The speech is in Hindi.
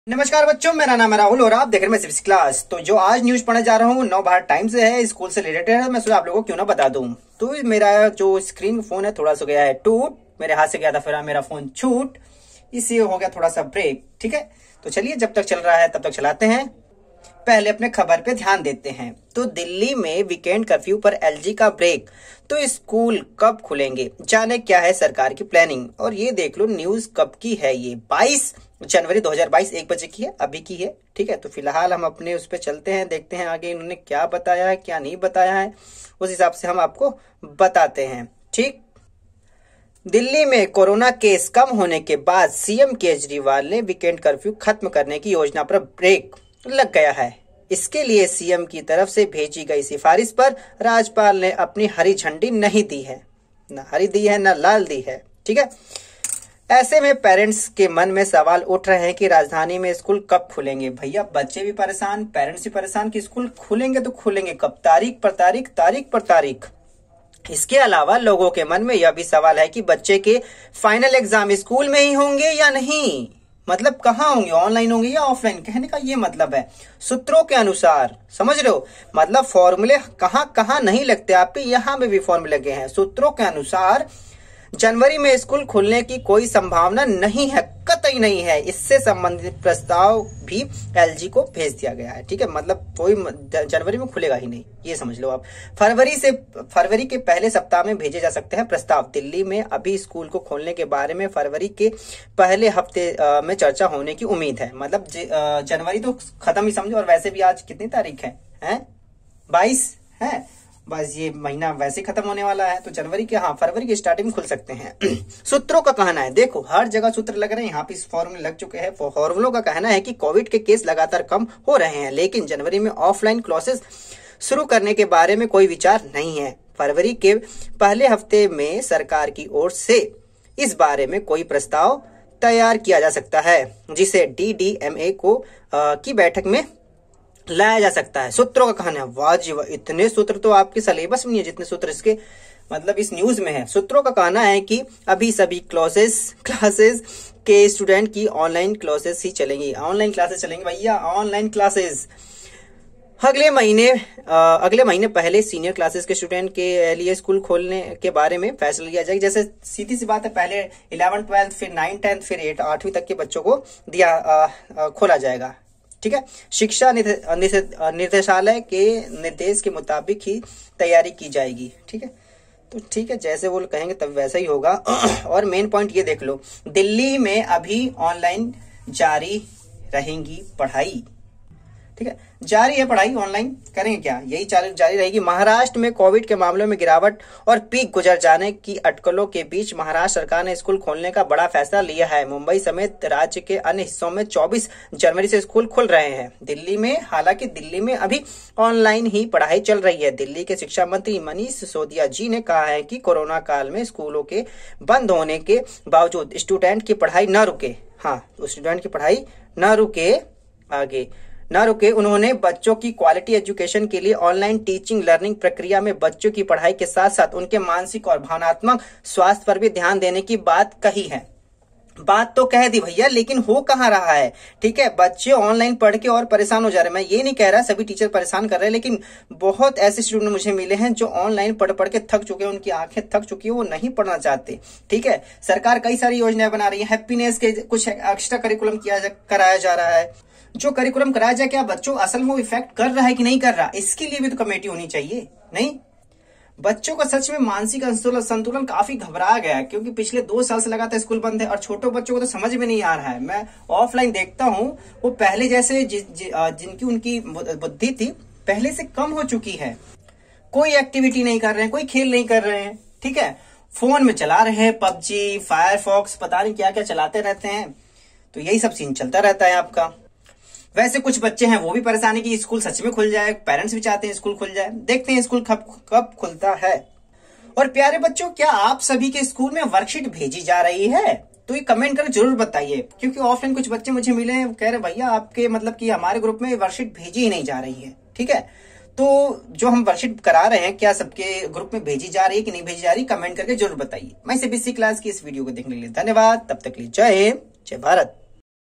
नमस्कार बच्चों, मेरा नाम है राहुल और आप देख रहे हैं सिविक्स क्लास। तो जो आज न्यूज पढ़ने जा रहा हूँ नवभारत टाइम्स से है, स्कूल से रिलेटेड है। मैं सोचा आप लोगों को क्यों ना बता दूं। तो मेरा जो स्क्रीन फोन है थोड़ा सा गया है टूट, मेरे हाथ से गया था, फिर मेरा फोन छूट, इसलिए हो गया थोड़ा सा ब्रेक। ठीक है, तो चलिए जब तक चल रहा है तब तक चलाते हैं। पहले अपने खबर पे ध्यान देते हैं। तो दिल्ली में वीकेंड कर्फ्यू पर एलजी का ब्रेक, तो स्कूल कब खुलेंगे, जाने क्या है सरकार की प्लानिंग। और ये देख लो न्यूज कब की है, ये 22 जनवरी 2022 1 बजे की है, अभी की है। ठीक है, तो फिलहाल हम अपने उस पर चलते हैं, देखते हैं आगे इन्होंने क्या बताया है क्या नहीं बताया है, उस हिसाब से हम आपको बताते हैं। ठीक, दिल्ली में कोरोना केस कम होने के बाद सीएम केजरीवाल ने वीकेंड कर्फ्यू खत्म करने की योजना पर ब्रेक लग गया है। इसके लिए सीएम की तरफ से भेजी गई सिफारिश पर राज्यपाल ने अपनी हरी झंडी नहीं दी है, ना हरी दी है ना लाल दी है। ठीक है, ऐसे में पेरेंट्स के मन में सवाल उठ रहे हैं कि राजधानी में स्कूल कब खुलेंगे। भैया बच्चे भी परेशान, पेरेंट्स भी परेशान कि स्कूल खुलेंगे तो खुलेंगे कब, तारीख पर तारीख, तारीख पर तारीख। इसके अलावा लोगों के मन में यह भी सवाल है कि बच्चे के फाइनल एग्जाम स्कूल में ही होंगे या नहीं, मतलब कहाँ होंगे, ऑनलाइन होंगे या ऑफलाइन। कहने का ये मतलब है सूत्रों के अनुसार, समझ रहे हो, मतलब फॉर्मूले कहाँ कहाँ नहीं लगते, आप यहाँ में भी फॉर्मूले लगे हैं। सूत्रों के अनुसार जनवरी में स्कूल खुलने की कोई संभावना नहीं है, कतई नहीं है। इससे संबंधित प्रस्ताव भी एलजी को भेज दिया गया है। ठीक है, मतलब कोई जनवरी में खुलेगा ही नहीं, ये समझ लो आप। फरवरी के पहले सप्ताह में भेजे जा सकते हैं प्रस्ताव। दिल्ली में अभी स्कूल को खोलने के बारे में फरवरी के पहले हफ्ते में चर्चा होने की उम्मीद है। मतलब जनवरी तो खत्म ही समझो, और वैसे भी आज कितनी तारीख है 22 है, बस ये महीना वैसे खत्म होने वाला है। तो जनवरी के, हाँ, फरवरी की स्टार्टिंग में खुल सकते हैं। सूत्रों का कहना है, देखो हर जगह सूत्र लग रहे हैं, यहाँ पे फॉर्मूले लग चुके हैं। फॉर्मूलों का कहना है कि कोविड के केस लगातार कम हो रहे हैं, लेकिन जनवरी में ऑफलाइन क्लासेस शुरू करने के बारे में कोई विचार नहीं है। फरवरी के पहले हफ्ते में सरकार की ओर से इस बारे में कोई प्रस्ताव तैयार किया जा सकता है, जिसे DDMA की बैठक में लाया जा सकता है। सूत्रों का कहना है, वाह जी वाह, इतने सूत्र तो आपके सिलेबस में नहीं है जितने सूत्र इसके मतलब इस न्यूज में है। सूत्रों का कहना है कि अभी सभी क्लासेस के स्टूडेंट की ऑनलाइन क्लासेस ही चलेंगी। ऑनलाइन क्लासेस चलेंगी भैया, ऑनलाइन क्लासेस। अगले महीने पहले सीनियर क्लासेस के स्टूडेंट के लिए स्कूल खोलने के बारे में फैसला लिया जाएगा। जैसे सीधी सी बात है, पहले 11th 12th फिर 9th 10th फिर 8वीं तक के बच्चों को खोला जाएगा। ठीक है, शिक्षा निर्देशालय के निर्देश के मुताबिक ही तैयारी की जाएगी। ठीक है, तो ठीक है, जैसे वो कहेंगे तब वैसा ही होगा। और मेन पॉइंट ये देख लो, दिल्ली में अभी ऑनलाइन जारी रहेंगी पढ़ाई। ठीक है, जारी है पढ़ाई, ऑनलाइन करेंगे क्या, यही जारी रहेगी। महाराष्ट्र में कोविड के मामलों में गिरावट और पीक गुजर जाने की अटकलों के बीच महाराष्ट्र सरकार ने स्कूल खोलने का बड़ा फैसला लिया है। मुंबई समेत राज्य के अन्य हिस्सों में 24 जनवरी से स्कूल खुल रहे हैं। दिल्ली में, हालांकि दिल्ली में अभी ऑनलाइन ही पढ़ाई चल रही है। दिल्ली के शिक्षा मंत्री मनीष सिसोदिया जी ने कहा है कि कोरोना काल में स्कूलों के बंद होने के बावजूद स्टूडेंट की पढ़ाई न रुके। हाँ, स्टूडेंट की पढ़ाई न रुके। उन्होंने बच्चों की क्वालिटी एजुकेशन के लिए ऑनलाइन टीचिंग लर्निंग प्रक्रिया में बच्चों की पढ़ाई के साथ साथ उनके मानसिक और भावनात्मक स्वास्थ्य पर भी ध्यान देने की बात कही है। बात तो कह दी भैया, लेकिन हो कहाँ रहा है। ठीक है, बच्चे ऑनलाइन पढ़ के और परेशान हो जा रहे हैं। मैं ये नहीं कह रहा सभी टीचर परेशान कर रहे हैं, लेकिन बहुत ऐसे स्टूडेंट मुझे मिले हैं जो ऑनलाइन पढ़ के थक चुके हैं, उनकी आंखें थक चुकी है, वो नहीं पढ़ना चाहते। ठीक है, सरकार कई सारी योजनाएं बना रही है, हैप्पीनेस के कुछ एक्स्ट्रा करिकुलम कराया जा रहा है। जो करिकुलम कराया जाए, क्या बच्चों असल में इफेक्ट कर रहा है कि नहीं कर रहा, इसके लिए भी तो कमेटी होनी चाहिए। नहीं, बच्चों का सच में मानसिक संतुलन काफी घबरा गया है, क्योंकि पिछले 2 साल से लगातार स्कूल बंद है और छोटे बच्चों को तो समझ में नहीं आ रहा है। मैं ऑफलाइन देखता हूँ, वो पहले जैसे जिनकी उनकी बुद्धि थी पहले से कम हो चुकी है। कोई एक्टिविटी नहीं कर रहे हैं, कोई खेल नहीं कर रहे हैं। ठीक है, फोन में चला रहे हैं पबजी, फायरफॉक्स, पता नहीं क्या क्या चलाते रहते हैं। तो यही सब सीन चलता रहता है आपका। वैसे कुछ बच्चे हैं वो भी परेशान है कि स्कूल सच में खुल जाए, पेरेंट्स भी चाहते हैं स्कूल खुल जाए। देखते हैं स्कूल कब खुलता है। और प्यारे बच्चों, क्या आप सभी के स्कूल में वर्कशीट भेजी जा रही है? तो ये कमेंट करके जरूर बताइए, क्योंकि ऑफलाइन कुछ बच्चे मुझे मिले हैं, कह रहे भैया आपके मतलब कि हमारे ग्रुप में वर्कशीट भेजी ही नहीं जा रही है। ठीक है, तो जो हम वर्कशीट करा रहे हैं क्या सबके ग्रुप में भेजी जा रही है कि नहीं भेजी जा रही, कमेंट करके जरूर बताइए। मैं CBSE क्लास की इस वीडियो को देखने के लिए धन्यवाद। तब तक के लिए जय हिंद, जय भारत।